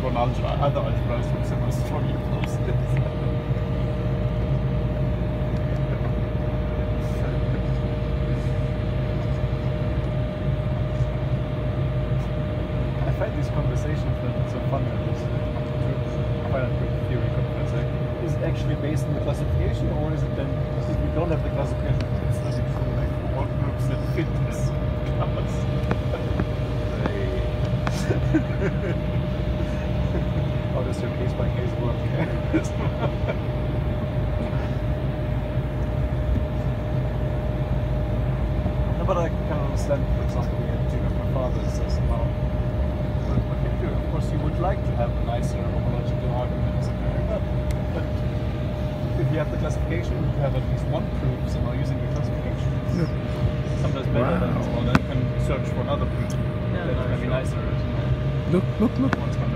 one other algebra is the most strongly opposed. I find these conversations so fun at this finite group theory conference. Like, is it actually based on the classification, or is it then, if we don't have the classification, it's not true, like all groups that fit this class? How does your case by case work? No, but I can understand, for example, my father says now, what can you do? Of course, you would like to have a nicer homological argument as America, but if you have the classification, you have at least one proof somehow using the classification. Sometimes better than this one. Then you can search for another proof that can be nicer. Look. One's